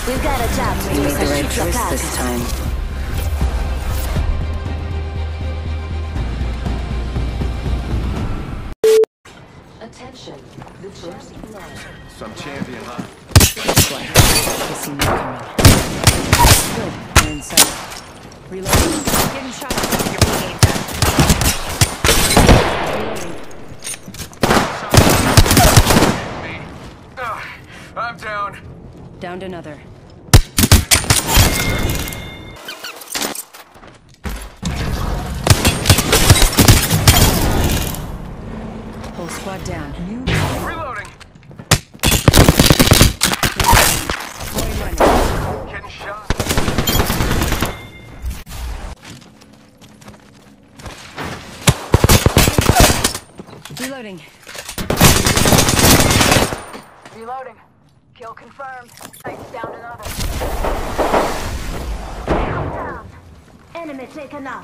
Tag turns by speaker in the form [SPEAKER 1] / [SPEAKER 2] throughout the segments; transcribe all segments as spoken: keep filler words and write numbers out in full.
[SPEAKER 1] We've got a job to do.
[SPEAKER 2] We made the right choice this time.
[SPEAKER 1] Attention, the first blood.
[SPEAKER 3] Some champion, huh?
[SPEAKER 2] They see me coming. Good, they're inside. Reloading. Getting shot. You're being aimed at.
[SPEAKER 3] Me. Ugh, I'm down.
[SPEAKER 2] Downed another. Whole squad down.
[SPEAKER 3] Reloading.
[SPEAKER 2] Boy running.
[SPEAKER 3] Getting shot.
[SPEAKER 2] Reloading.
[SPEAKER 4] Reloading. Kill confirmed. Sights down another.
[SPEAKER 1] Down. Enemy taken out.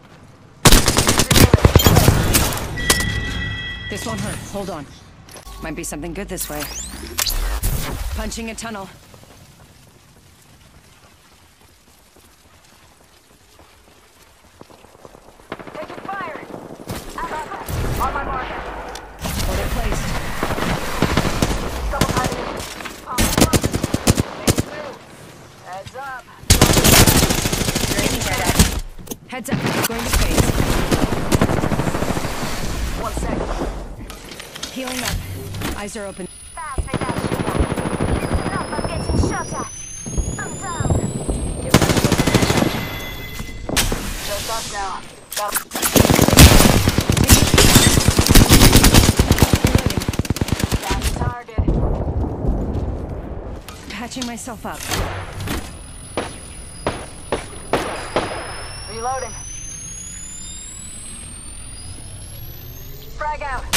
[SPEAKER 2] This won't hurt. Hold on. Might be something good this way. Punching a tunnel.
[SPEAKER 4] Taking fire. On my marker.
[SPEAKER 2] Oh, they're placed.
[SPEAKER 4] Double timing. Phase two. Heads up.
[SPEAKER 2] Heads up. Going to phase.
[SPEAKER 4] One second.
[SPEAKER 2] Healing up. Eyes are open.
[SPEAKER 1] Fast, I got you. Listen up, I'm getting shot at. I'm down.
[SPEAKER 4] Just us now. Got Got the target.
[SPEAKER 2] Patching myself up.
[SPEAKER 4] Reloading. Frag out.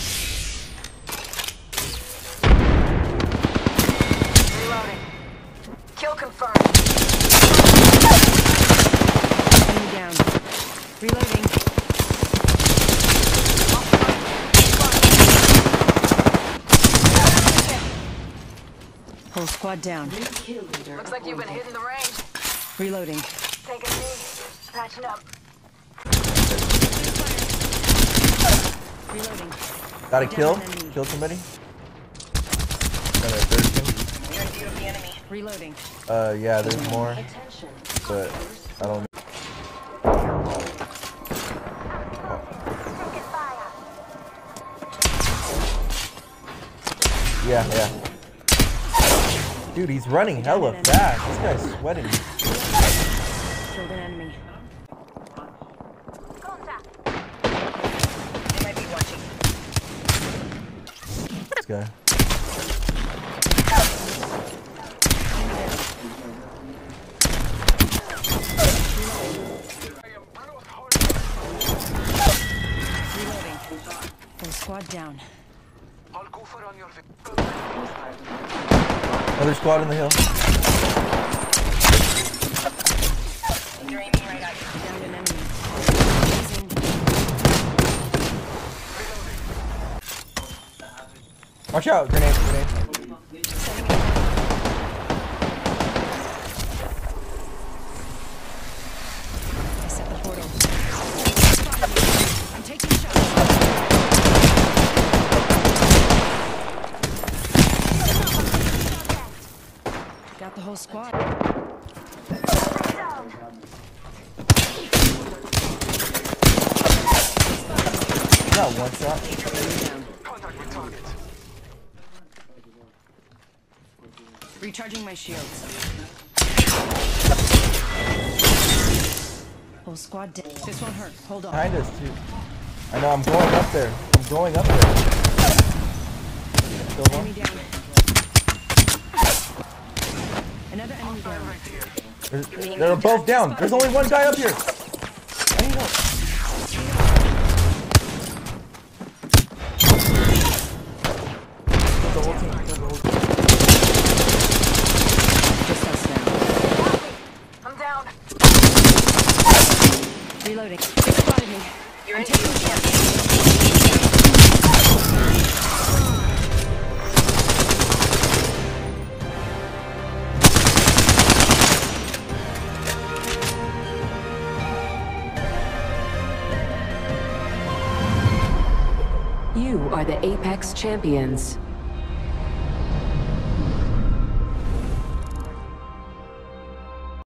[SPEAKER 4] Reloading. Kill confirmed.
[SPEAKER 2] Enemy down. Reloading. Whole squad down.
[SPEAKER 4] Looks like you've been hitting the range.
[SPEAKER 2] Reloading.
[SPEAKER 4] Take a knee. Patching up.
[SPEAKER 2] Reloading.
[SPEAKER 5] Got a
[SPEAKER 2] Down
[SPEAKER 5] kill?
[SPEAKER 2] an enemy.
[SPEAKER 5] Kill somebody? Got a third
[SPEAKER 2] You're in view of the enemy. Reloading.
[SPEAKER 5] kill? Uh, yeah, there's more,
[SPEAKER 1] Attention.
[SPEAKER 5] but I don't know.
[SPEAKER 1] Taking fire.
[SPEAKER 5] Yeah, yeah. Dude, he's running hella fast. This guy's sweating.
[SPEAKER 2] Killed an enemy.
[SPEAKER 1] Contact.
[SPEAKER 2] They might be watching.
[SPEAKER 5] This guy.
[SPEAKER 2] Reloading. Whole squad down.
[SPEAKER 3] I'll go for on your feet.
[SPEAKER 5] Another squad in the hill.
[SPEAKER 2] They're aiming right at you. Downed an enemy. Amazing.
[SPEAKER 5] Watch out, grenade, grenade.
[SPEAKER 2] I set the portal. I'm taking shots. Got the whole squad.
[SPEAKER 1] Down.
[SPEAKER 5] Got one shot.
[SPEAKER 2] Down.
[SPEAKER 3] Contact with target.
[SPEAKER 2] Recharging my shields. Whole squad dead. This won't hurt. Hold on.
[SPEAKER 5] Behind us, too. I know, I'm going up there. I'm going up there. Still one?
[SPEAKER 2] Enemy down. Another enemy down.
[SPEAKER 5] There's, they're both down. There's only one guy up here. I need help. The whole team. The whole team.
[SPEAKER 2] Just us now.
[SPEAKER 4] I'm down.
[SPEAKER 2] Reloading. They spotted me.
[SPEAKER 4] You're
[SPEAKER 2] I'm
[SPEAKER 4] in
[SPEAKER 2] taking
[SPEAKER 4] view.
[SPEAKER 2] shots. You are the Apex Champions.